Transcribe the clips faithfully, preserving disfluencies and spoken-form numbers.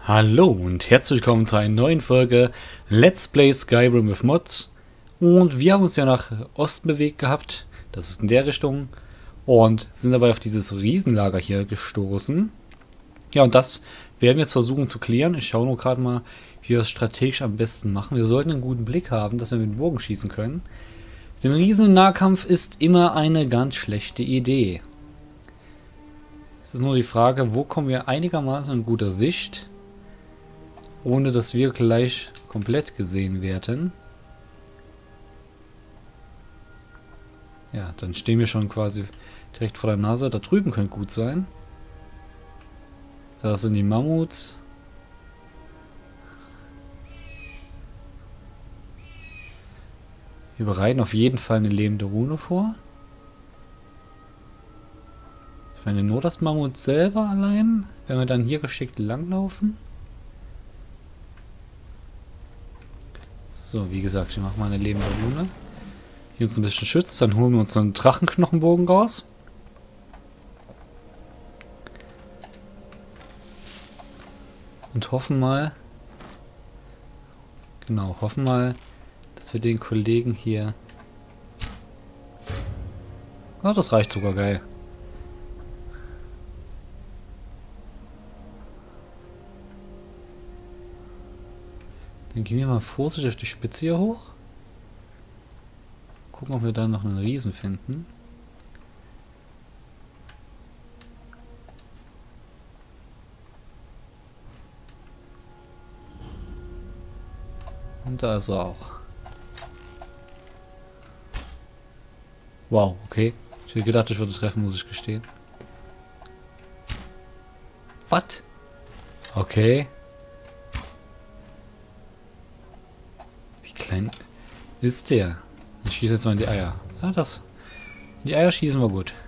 Hallo und herzlich willkommen zu einer neuen Folge Let's Play Skyrim with Mods. Und wir haben uns ja nach Osten bewegt gehabt, das ist in der Richtung, und sind dabei auf dieses Riesenlager hier gestoßen. Ja, und das werden wir jetzt versuchen zu klären. Ich schaue nur gerade mal, wie wir es strategisch am besten machen. Wir sollten einen guten Blick haben, dass wir mit dem Bogen schießen können. Den Riesen im Nahkampf ist immer eine ganz schlechte Idee. Es ist nur die Frage, wo kommen wir einigermaßen in guter Sicht, ohne dass wir gleich komplett gesehen werden. Ja, dann stehen wir schon quasi direkt vor der Nase. Da drüben könnte gut sein. Da sind die Mammuts. Wir bereiten auf jeden Fall eine lebende Rune vor. Ich meine, nur das Mammut selber allein, wenn wir dann hier geschickt langlaufen. So, wie gesagt, wir machen mal eine lebende Rune, die uns ein bisschen schützt. Dann holen wir uns einen Drachenknochenbogen raus. Und hoffen mal, genau, hoffen mal, dass wir den Kollegen hier... Oh, das reicht sogar, geil. Dann gehen wir mal vorsichtig auf die Spitze hier hoch. Gucken, ob wir da noch einen Riesen finden. Und da ist er auch. Wow, okay. Ich hätte gedacht, ich würde treffen, muss ich gestehen. Was? Okay. Wie klein ist der? Ich schieße jetzt mal in die Eier. Ah, das. In die Eier schießen wir gut.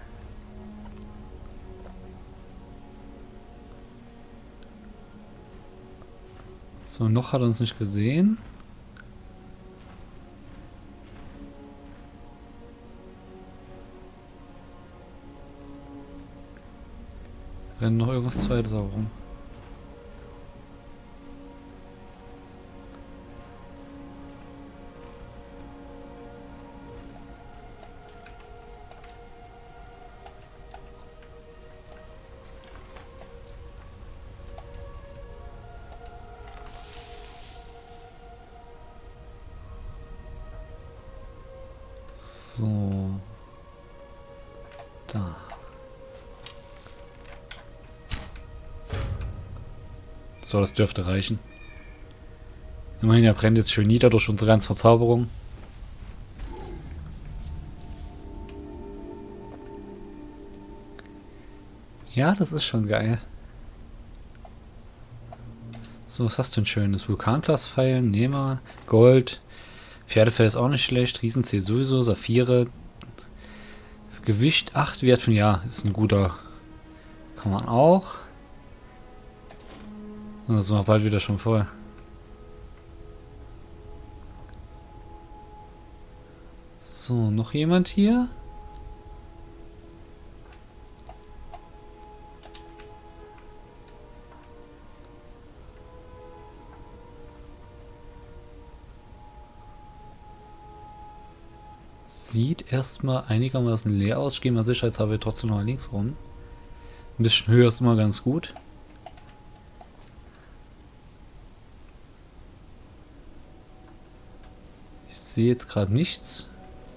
So, noch hat er uns nicht gesehen. Rennt noch irgendwas zweites auch rum. So. Da. So, das dürfte reichen. Immerhin, er brennt jetzt schön nieder durch unsere ganze Verzauberung. Ja, das ist schon geil. So, was hast du denn schönes? Vulkanglaspfeil, Nehmer, Gold. Pferdefell ist auch nicht schlecht. Riesenzeh sowieso, Saphire. Gewicht acht, Wert von ja, ist ein guter. Kann man auch. Das sind wir bald wieder schon voll. So, noch jemand hier? Sieht erstmal einigermaßen leer aus. Ich gehe mal sicherheitshalber trotzdem noch mal links rum. Ein bisschen höher ist immer ganz gut. Ich sehe jetzt gerade nichts.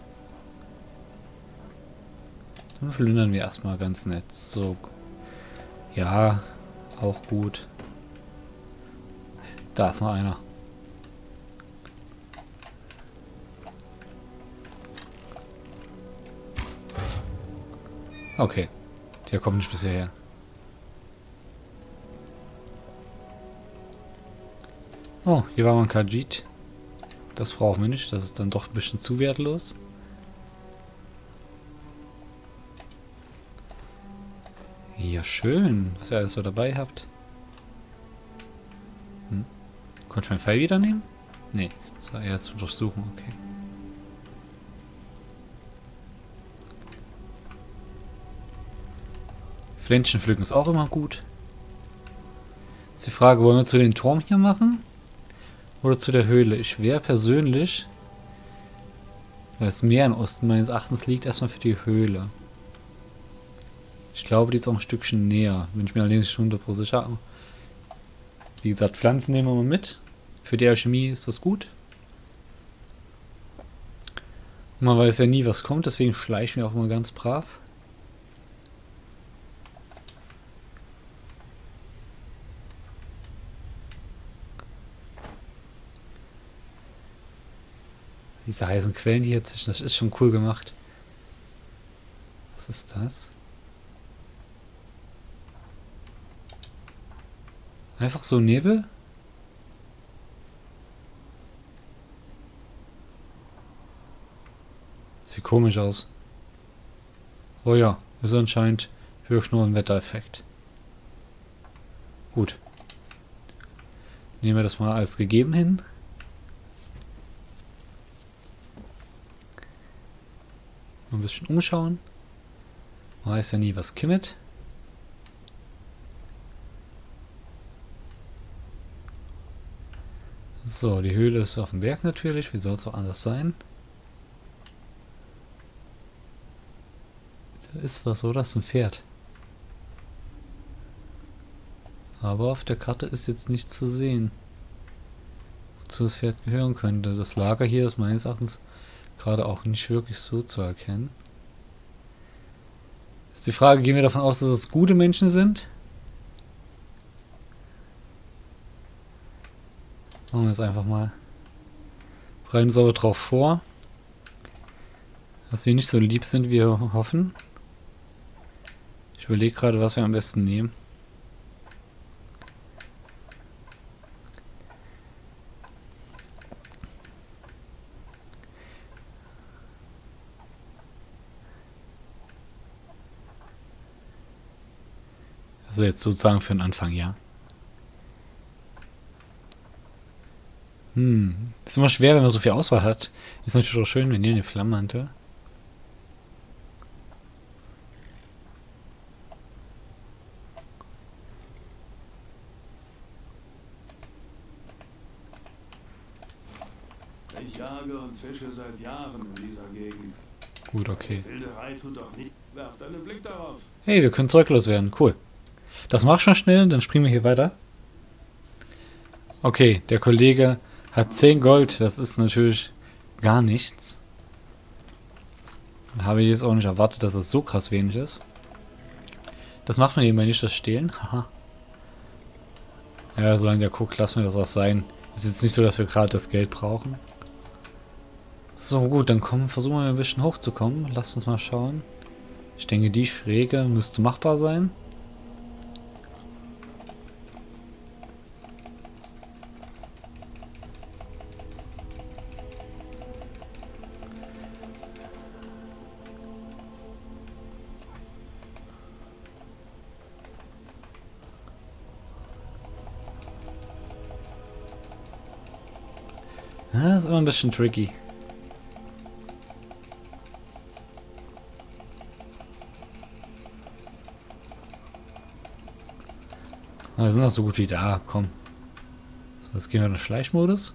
Dann plündern wir erstmal ganz nett. So. Ja, auch gut. Da ist noch einer. Okay. Der kommt nicht bisher her. Oh, hier war mal ein Khajiit. Das brauchen wir nicht. Das ist dann doch ein bisschen zu wertlos. Ja, schön, was ihr alles so dabei habt. Hm. Konnte ich meinen Pfeil wieder nehmen? Nee, das war eher zum Durchsuchen, okay. Pflänzchen pflücken ist auch immer gut. Jetzt die Frage, wollen wir zu den Turm hier machen? Oder zu der Höhle? Ich wäre persönlich, da das Meer im Osten meines Erachtens liegt, erstmal für die Höhle. Ich glaube, die ist auch ein Stückchen näher. Bin ich mir allerdings schon hundert Prozent sicher. Wie gesagt, Pflanzen nehmen wir mal mit. Für die Alchemie ist das gut. Man weiß ja nie, was kommt, deswegen schleichen wir auch mal ganz brav. Diese heißen Quellen, die hier zwischen, das ist schon cool gemacht. Was ist das? Einfach so Nebel? Sieht komisch aus. Oh ja, ist anscheinend wirklich nur ein Wettereffekt. Gut. Nehmen wir das mal als gegeben hin. Ein bisschen umschauen. Man weiß ja nie, was kimmet. So, die Höhle ist auf dem Berg natürlich. Wie soll es auch anders sein? Da ist was, oder? Das ist ein Pferd. Aber auf der Karte ist jetzt nichts zu sehen, wozu das Pferd gehören könnte. Das Lager hier ist meines Erachtens gerade auch nicht wirklich so zu erkennen. Ist die Frage, gehen wir davon aus, dass es gute Menschen sind? Machen wir es einfach mal. Bereiten uns aber darauf vor, dass sie nicht so lieb sind, wie wir hoffen. Ich überlege gerade, was wir am besten nehmen. Also jetzt sozusagen für den Anfang, ja. Hm, ist immer schwer, wenn man so viel Auswahl hat. Ist natürlich auch schön, wir nehmen den Flammenmantel. Ich jage und fische seit Jahren in dieser Gegend. Gut, okay. Wilderei tut doch nicht. Werft einen Blick darauf. Hey, wir können zeuglos werden. Cool. Das mach ich mal schnell, dann springen wir hier weiter. Okay, der Kollege hat zehn Gold. Das ist natürlich gar nichts. Habe ich jetzt auch nicht erwartet, dass es so krass wenig ist. Das macht man eben bei nicht das Stehlen. Haha. Ja, solange der guckt, lassen wir das auch sein. Ist jetzt nicht so, dass wir gerade das Geld brauchen. So, gut, dann kommen, versuchen wir ein bisschen hochzukommen. Lasst uns mal schauen. Ich denke, die Schräge müsste machbar sein. Ja, ist immer ein bisschen tricky. Aber wir sind auch so gut wie da, komm. So, jetzt gehen wir in den Schleichmodus.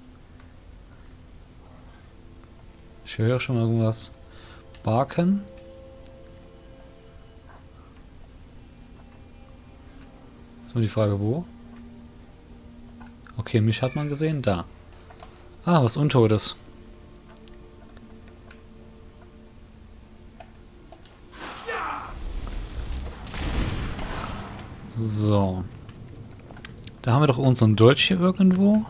Ich höre schon mal irgendwas barken. Jetzt mal die Frage, wo? Okay, mich hat man gesehen, da. Ah, was Untotes. So. Da haben wir doch unseren Dolch hier irgendwo.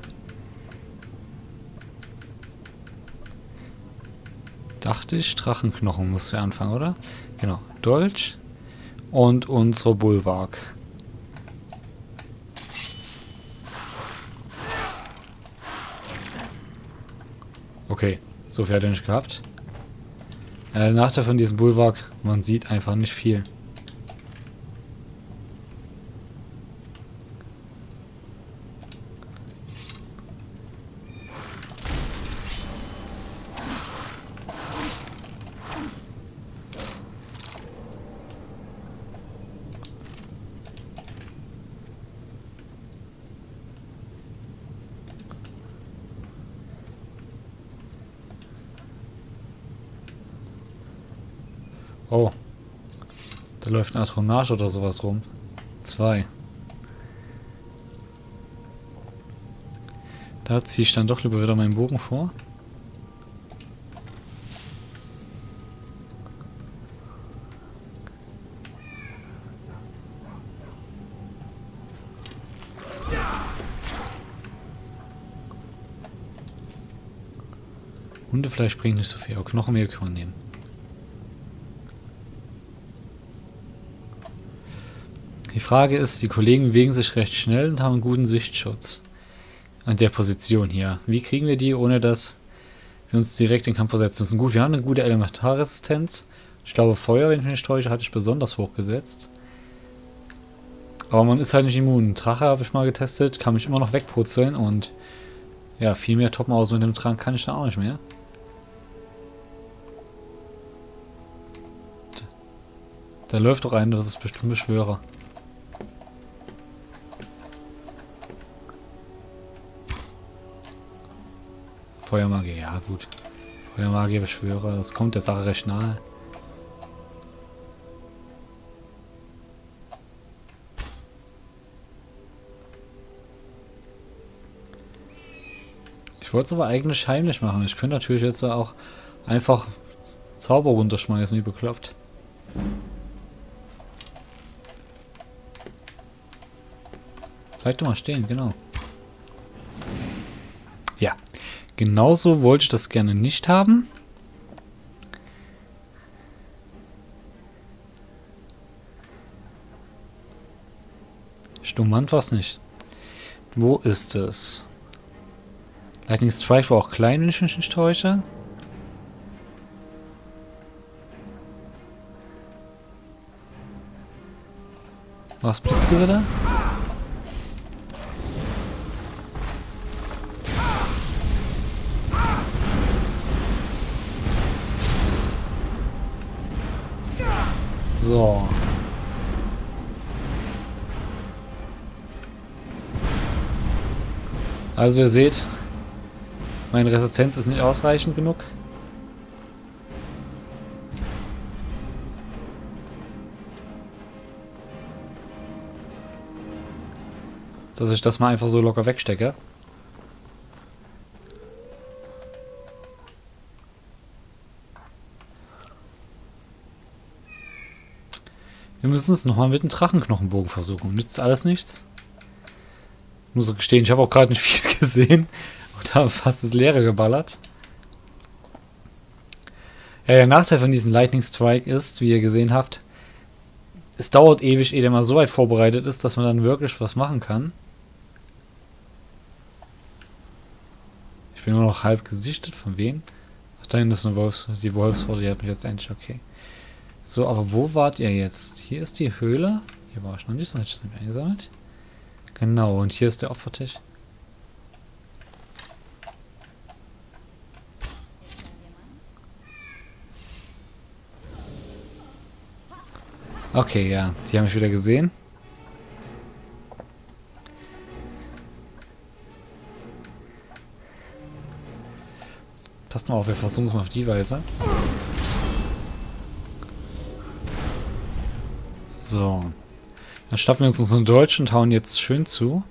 Dachte ich, Drachenknochen muss ja anfangen, oder? Genau, Dolch und unsere Bulwark. Okay, so viel hat er nicht gehabt. Äh, der Nachteil von diesem Bulwark, man sieht einfach nicht viel. Oh. Da läuft ein Atronach oder sowas rum. Zwei. Da ziehe ich dann doch lieber wieder meinen Bogen vor. Hundefleisch bringt nicht so viel, aber Knochenmehl kann man nehmen. Die Frage ist, die Kollegen bewegen sich recht schnell und haben einen guten Sichtschutz. An der Position hier. Wie kriegen wir die, ohne dass wir uns direkt in den Kampf versetzen müssen? Gut, wir haben eine gute Elementarresistenz. Ich glaube, Feuer, wenn ich mich nicht täusche, hatte ich besonders hochgesetzt. Aber man ist halt nicht immun. Drache habe ich mal getestet, kann mich immer noch wegputzeln und ja, viel mehr toppen aus mit dem Trank kann ich da auch nicht mehr. Da läuft doch einer, das ist bestimmt ein Beschwörer. Feuermagie, ja gut. Feuermagie, Beschwörer, das kommt der Sache recht nahe. Ich wollte es aber eigentlich heimlich machen. Ich könnte natürlich jetzt auch einfach Zauber runterschmeißen, wie bekloppt. Bleib doch mal stehen, genau. Ja, genauso wollte ich das gerne nicht haben. Stummand war es nicht. Wo ist es? Lightning Strike war auch klein, wenn ich mich nicht täusche. War es Blitzgewitter? So. Also ihr seht, meine Resistenz ist nicht ausreichend genug. Dass ich das mal einfach so locker wegstecke. Wir müssen es nochmal mit dem Drachenknochenbogen versuchen. Nützt alles nichts. Ich muss so gestehen, ich habe auch gerade nicht viel gesehen und habe fast das Leere geballert. Ja, der Nachteil von diesem Lightning Strike ist, wie ihr gesehen habt, es dauert ewig, ehe der mal so weit vorbereitet ist, dass man dann wirklich was machen kann. Ich bin nur noch halb gesichtet. Von wem? Ach, da hinten ist eine Wolfs... Die Wolfshorde, die hat mich jetzt endlich... Okay. So, aber wo wart ihr jetzt? Hier ist die Höhle. Hier war ich noch nicht, sonst hätte ich das nicht eingesammelt. Genau, und hier ist der Opfertisch. Okay, ja, die haben mich wieder gesehen. Passt mal auf, wir versuchen es mal auf die Weise. So. Dann schnappen wir uns unseren Deutsch und hauen jetzt schön zu.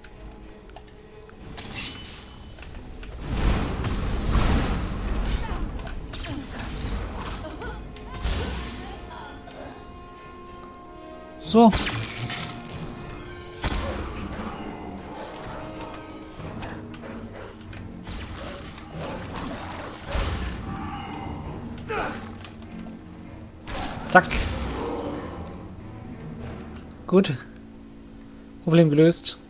So. Zack. Gut. Problem gelöst.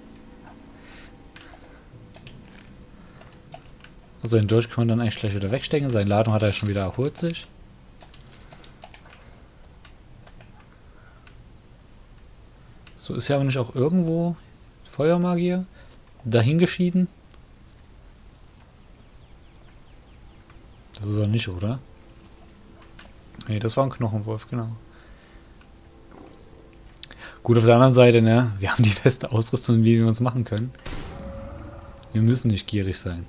Also den Dolch kann man dann eigentlich gleich wieder wegstecken. Seine Ladung hat er schon wieder erholt sich. So, ist ja aber nicht auch irgendwo Feuermagier dahingeschieden? Das ist er nicht, oder? Nee, das war ein Knochenwolf, genau. Gut, auf der anderen Seite, ne, wir haben die beste Ausrüstung, wie wir uns machen können. Wir müssen nicht gierig sein.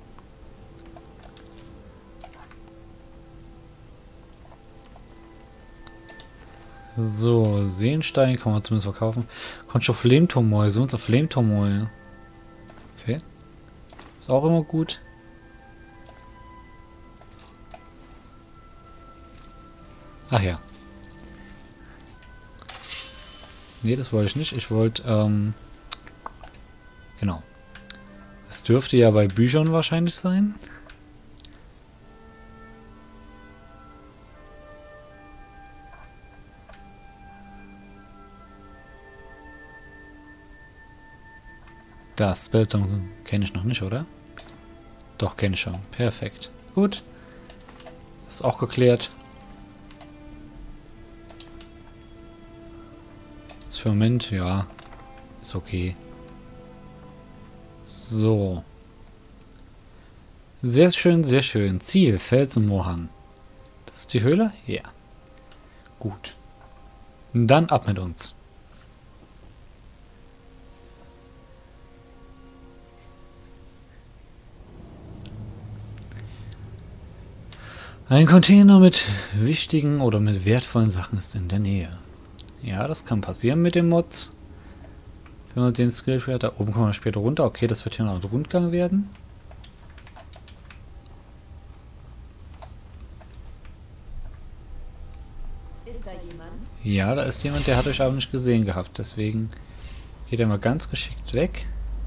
So, Seenstein kann man zumindest verkaufen. Concho Flameturmoil, so unser Flameturmoil. Okay. Ist auch immer gut. Ach ja. Nee, das wollte ich nicht. Ich wollte, ähm... Genau. Das dürfte ja bei Büchern wahrscheinlich sein. Das Spellton kenne ich noch nicht, oder? Doch, kenne ich schon. Perfekt. Gut. Ist auch geklärt. Das Ferment, ja. Ist okay. So. Sehr schön, sehr schön. Ziel, Felsenmoorhang. Das ist die Höhle? Ja. Gut. Dann ab mit uns. Ein Container mit wichtigen oder mit wertvollen Sachen ist in der Nähe. Ja, das kann passieren mit den Mods. Wenn man den Skill fährt, da oben kommen wir später runter. Okay, das wird hier noch ein Rundgang werden. Ist da jemand? Ja, da ist jemand, der hat euch aber nicht gesehen gehabt. Deswegen geht er mal ganz geschickt weg.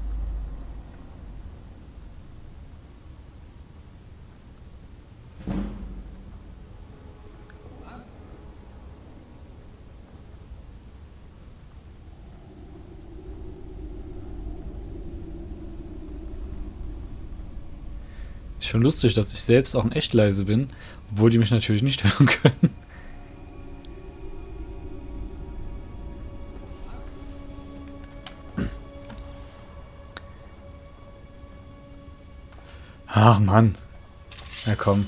Ist schon lustig, dass ich selbst auch in echt leise bin, obwohl die mich natürlich nicht hören können. Ach Mann. Na komm.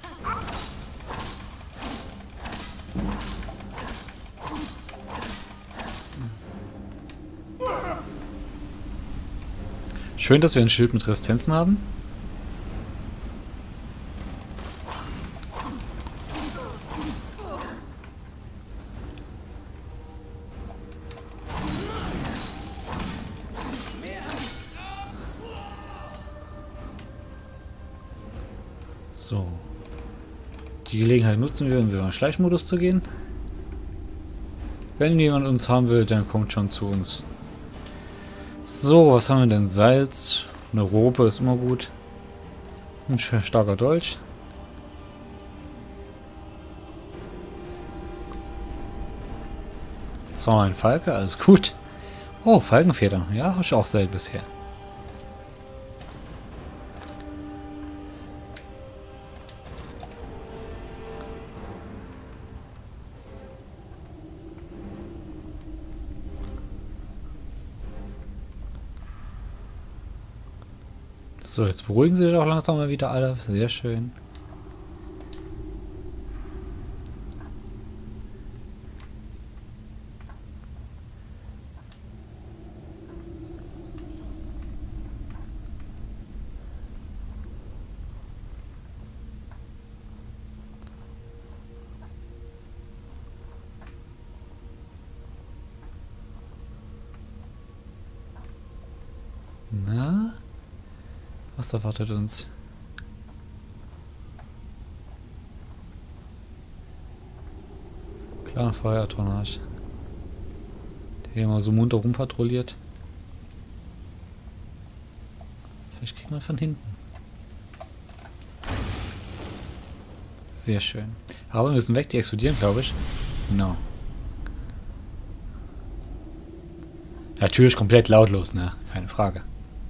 Schön, dass wir ein Schild mit Resistenzen haben. So. Die Gelegenheit nutzen wir, um wieder in den Schleichmodus zu gehen. Wenn jemand uns haben will, dann kommt schon zu uns. So, was haben wir denn? Salz. Eine Robe ist immer gut. Ein starker Dolch. So, ein Falke, alles gut. Oh, Falkenfeder. Ja, habe ich auch selten bisher. So, jetzt beruhigen sie sich auch langsam mal wieder alle. Sehr schön. Na? Was erwartet uns? Klar, Feuertonnage. Der hier mal so munter rumpatrouilliert. Vielleicht kriegen wir von hinten. Sehr schön. Aber wir müssen weg, die explodieren, glaube ich. Genau. Ja, Tür ist komplett lautlos, ne? Keine Frage.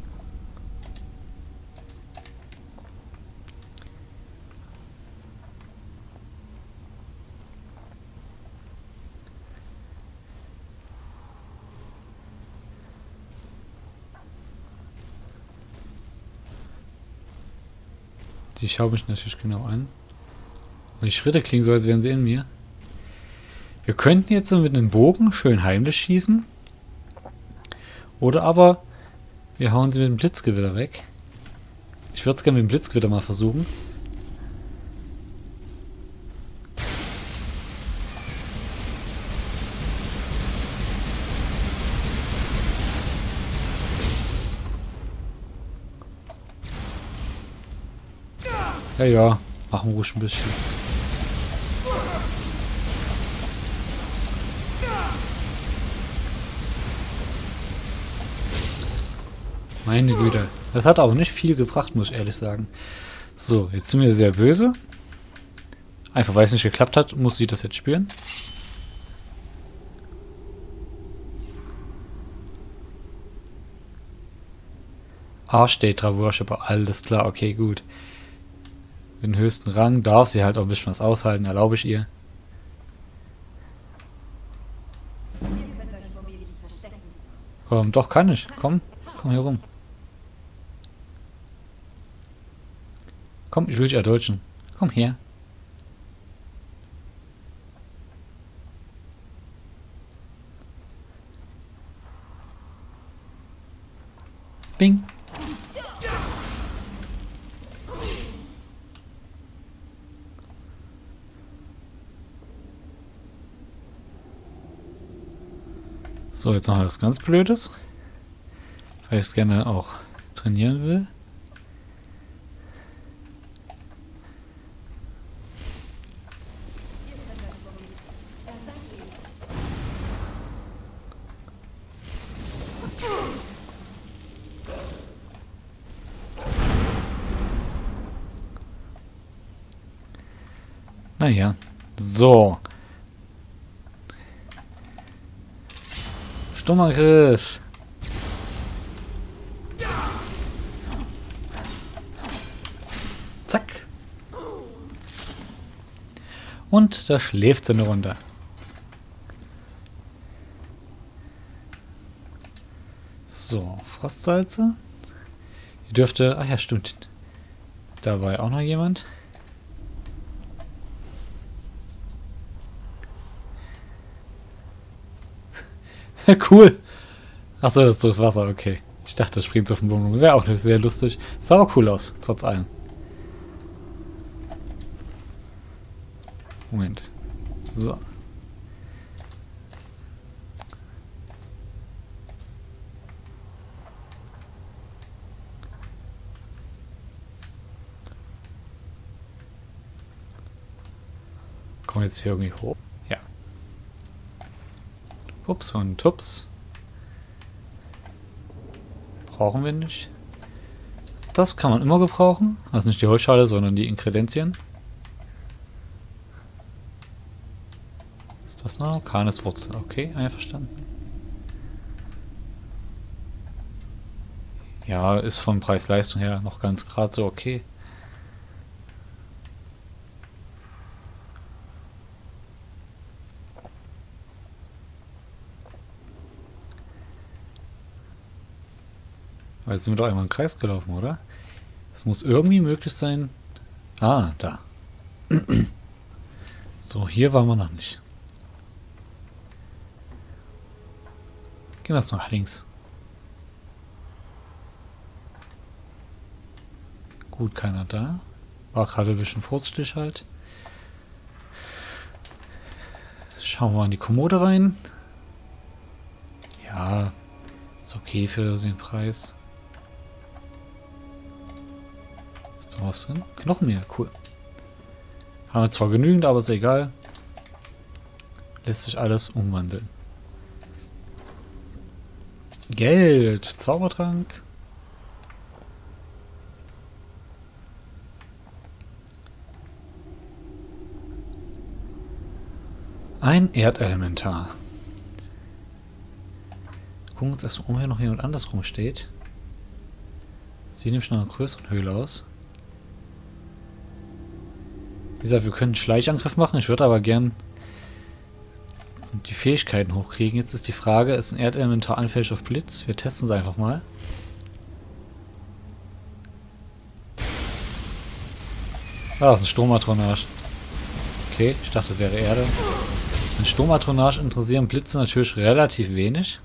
Die schaue mich natürlich genau an. Und die Schritte klingen so, als wären sie in mir. Wir könnten jetzt so mit einem Bogen schön heimlich schießen. Oder aber wir hauen sie mit dem Blitzgewitter weg. Ich würde es gerne mit dem Blitzgewitter mal versuchen. Ja, ja. Machen wir ruhig ein bisschen. Meine Güte. Das hat aber nicht viel gebracht, muss ich ehrlich sagen. So, jetzt sind wir sehr böse. Einfach weil es nicht geklappt hat, muss sie das jetzt spüren. Archdater Worshipper, alles klar, okay, gut. Den höchsten Rang darf sie halt auch ein bisschen was aushalten, erlaube ich ihr. Ihr könnt euch vor mir nicht verstecken. Ähm, doch, kann ich. Komm, komm hier rum. Komm, ich will dich erdolchen. Komm her. Bing. So, jetzt noch was ganz Blödes. Weil ich es gerne auch trainieren will. Naja, so. Stummer Griff. Zack. Und da schläft sie eine Runde. So, Frostsalze. Ihr dürfte... Ach ja, stimmt. Da war ja auch noch jemand. Cool. Achso, das ist durchs Wasser, okay. Ich dachte, das springt auf den Boden. Wäre auch nicht sehr lustig. Sah aber cool aus, trotz allem. Moment. So. Kommen wir jetzt hier irgendwie hoch? Ja. Ups und Tups. Brauchen wir nicht. Das kann man immer gebrauchen. Also nicht die Holzschale, sondern die Inkredenzien. Ist das noch? Kaniswurzel. Okay, einverstanden. Ja, ist von Preis-Leistung her noch ganz gerade so okay. Weil jetzt sind wir doch einmal im Kreis gelaufen, oder? Es muss irgendwie möglich sein. Ah, da. So, hier waren wir noch nicht. Gehen wir jetzt nach links. Gut, keiner da. War gerade ein bisschen vorsichtig halt. Schauen wir mal in die Kommode rein. Ja, ist okay für den Preis. Ist da was drin? Knochenmehl, cool. Haben wir zwar genügend, aber ist egal. Lässt sich alles umwandeln. Geld, Zaubertrank. Ein Erdelementar. Gucken wir uns erstmal um, hier noch jemand anders rumsteht. Sieht nämlich nach einer größeren Höhle aus. Wie gesagt, wir können einen Schleichangriff machen. Ich würde aber gern die Fähigkeiten hochkriegen. Jetzt ist die Frage, ist ein Erdelementar anfällig auf Blitz? Wir testen es einfach mal. Ah, das ist ein Stromatronage. Okay, ich dachte, das wäre Erde. Ein Stromatronage interessieren Blitze natürlich relativ wenig.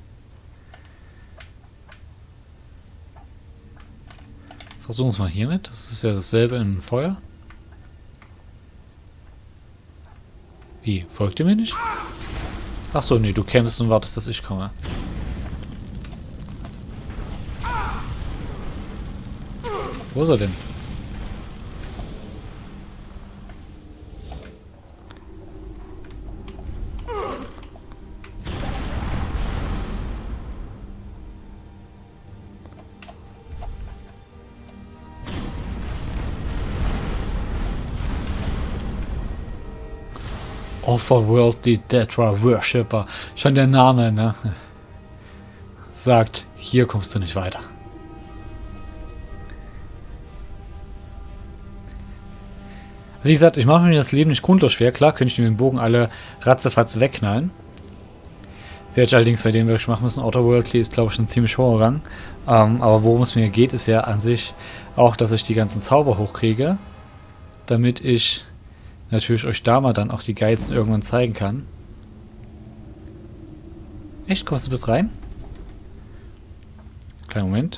Versuchen wir es mal hiermit. Das ist ja dasselbe in Feuer. Wie? Folgt ihr mir nicht? Achso, nee, du kämpfst und wartest, dass ich komme. Wo ist er denn? Otherworldly Deadra Worshipper. Schon der Name, ne? Sagt, hier kommst du nicht weiter. Also wie gesagt, ich mache mir das Leben nicht grundlos schwer. Klar könnte ich mit dem Bogen alle ratzefatz wegknallen. Werde ich allerdings bei dem wirklich machen müssen. Otherworldly ist, glaube ich, ein ziemlich hoher Rang. Ähm, aber worum es mir geht, ist ja an sich auch, dass ich die ganzen Zauber hochkriege. Damit ich natürlich euch da mal dann auch die Geizen irgendwann zeigen kann. Echt? Kommst du bis rein? Kleinen Moment.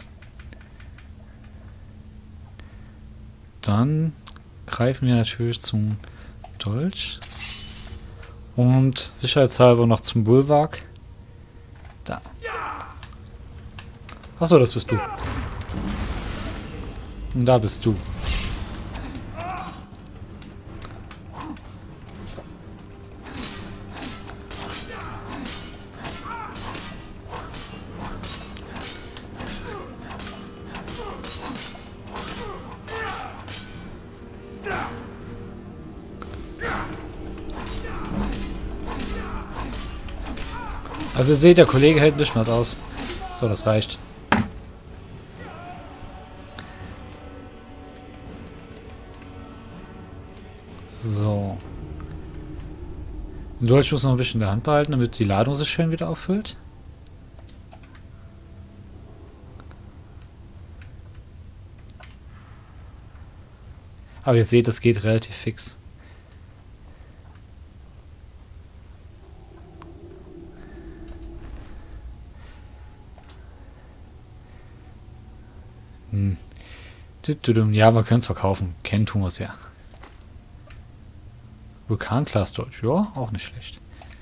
Dann greifen wir natürlich zum Dolch. Und sicherheitshalber noch zum Bulwark. Da. Achso, das bist du. Und da bist du. Also ihr seht, der Kollege hält nicht was aus. So, das reicht. So. Den Dolch muss noch ein bisschen in der Hand behalten, damit die Ladung sich schön wieder auffüllt. Aber ihr seht, das geht relativ fix. Hm. Ja, wir können es verkaufen. Kennen tun wir es ja. Vulkan-Class-Dolch. Ja, auch nicht schlecht.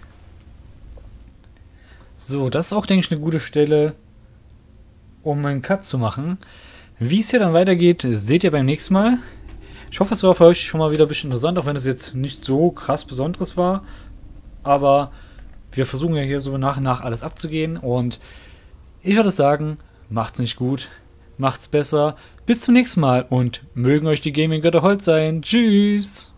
So, das ist auch, denke ich, eine gute Stelle, um einen Cut zu machen. Wie es hier dann weitergeht, seht ihr beim nächsten Mal. Ich hoffe, es war für euch schon mal wieder ein bisschen interessant, auch wenn es jetzt nicht so krass Besonderes war. Aber wir versuchen ja hier so nach und nach alles abzugehen. Und ich würde sagen, macht's nicht gut. Macht's besser. Bis zum nächsten Mal und mögen euch die Gaming-Götter hold sein. Tschüss!